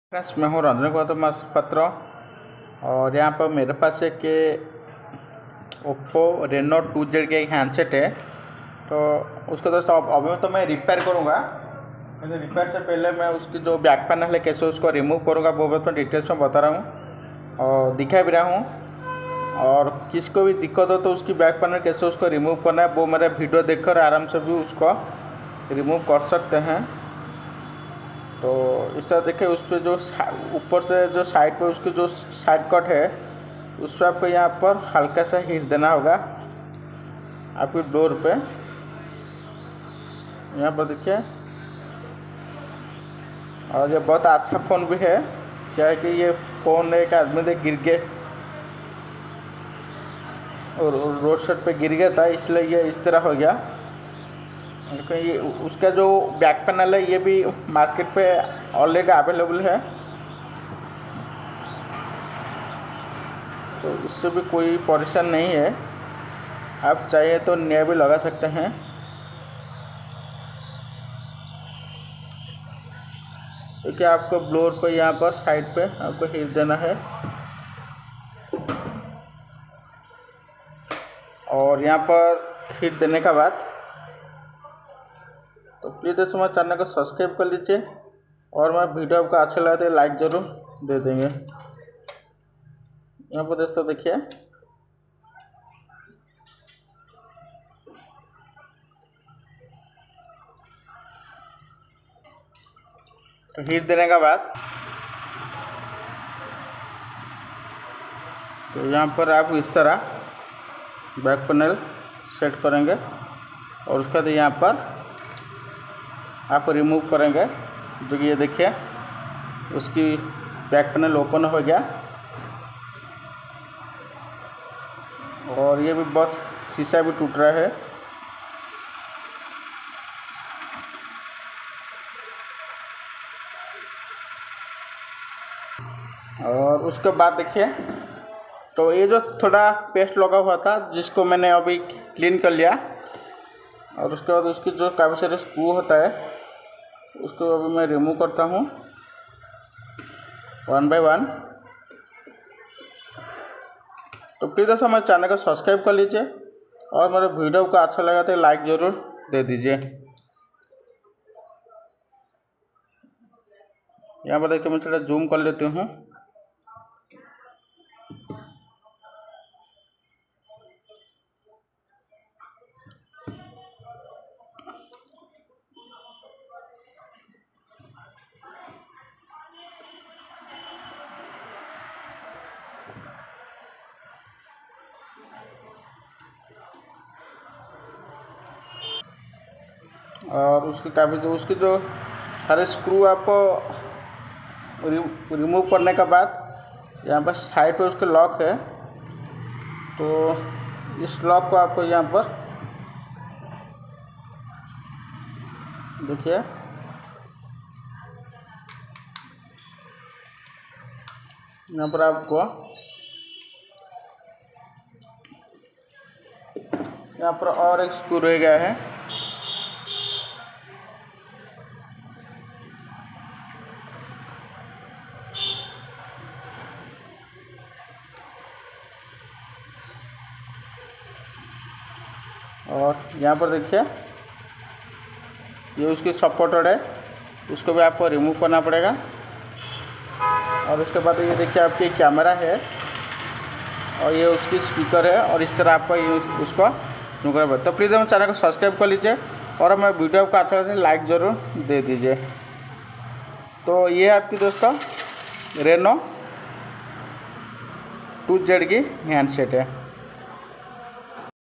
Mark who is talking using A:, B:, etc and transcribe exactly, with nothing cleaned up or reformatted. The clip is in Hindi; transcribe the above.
A: फ्रेंड्स, मैं हूँ रंजन गौतम पात्र और यहाँ पर मेरे पास एक ओप्पो रेनो टू जेड का एक हैंडसेट है। तो उसको दोस्तों अभी तो मैं रिपेयर करूँगा, लेकिन रिपेयर से पहले मैं उसकी जो बैक पैनल है कैसे उसको रिमूव करूँगा वो बहुत मैं डिटेल्स में बता रहा हूँ और दिखा भी रहा हूँ। और किसको भी दिक्कत हो तो उसकी बैक पैनल कैसे उसको रिमूव करना है वो मेरा वीडियो देखकर आराम से भी उसको रिमूव कर सकते हैं। तो इस तरह देखिए, उस पर जो ऊपर से जो साइड पे उसकी जो साइड कट है उस पर आपको यहाँ पर हल्का सा हिट देना होगा आपकी डोर पे। यहाँ पर देखिए, और ये बहुत अच्छा फ़ोन भी है। क्या है कि ये फ़ोन एक आदमी से गिर गए और रोड साइड पे गिर गया था, इसलिए ये इस तरह हो गया। लेकिन ये उसका जो बैक पैनल है ये भी मार्केट पे ऑलरेडी अवेलेबल है, तो इससे भी कोई परेशान नहीं है। आप चाहिए तो नया भी लगा सकते हैं। तो क्या आपको ब्लोअर पे यहाँ पर साइड पे आपको हिट देना है और यहाँ पर हिट देने के बाद तो प्लीज़ दोस्तों मेरे चैनल को सब्सक्राइब कर लीजिए और मैं वीडियो आपको अच्छा लगा तो लाइक ज़रूर दे देंगे। यहाँ पर दोस्तों देखिए, तो हिट देने के बाद तो यहाँ पर आप इस तरह बैक पैनल सेट करेंगे और उसके बाद यहाँ पर आप रिमूव करेंगे। जो कि ये देखिए उसकी बैक पैनल ओपन हो गया और ये भी बहुत शीशा भी टूट रहा है। और उसके बाद देखिए, तो ये जो थोड़ा पेस्ट लगा हुआ था जिसको मैंने अभी क्लीन कर लिया और उसके बाद उसकी जो काफ़ी सारे स्क्रू होता है उसको अभी मैं रिमूव करता हूँ वन बाय वन। तो प्लीज़ दोस्तों मेरे चैनल को सब्सक्राइब कर लीजिए और मेरे वीडियो को अच्छा लगा तो लाइक ज़रूर दे दीजिए। यहाँ पर देखिए, मैं थोड़ा जूम कर लेती हूँ। और उसकी काफ़ी जो उसकी जो सारे स्क्रू आपको रिमूव करने के बाद यहाँ पर साइड पे उसके लॉक है, तो इस लॉक को आपको यहाँ पर देखिए यहाँ पर आपको यहाँ पर और एक स्क्रू रह गया है। और यहाँ पर देखिए ये उसकी सपोर्टेड है, उसको भी आपको रिमूव करना पड़ेगा। और उसके बाद ये देखिए आपकी कैमरा है और ये उसकी स्पीकर है और इस तरह आपको ये उसको नुकरा पड़ेगा। तो प्लीज़ मेरे चैनल को सब्सक्राइब कर लीजिए और मैं वीडियो को अच्छा लगे लाइक ज़रूर दे दीजिए। तो ये है आपकी दोस्तों रेनो टू जेड की हैंडसेट है।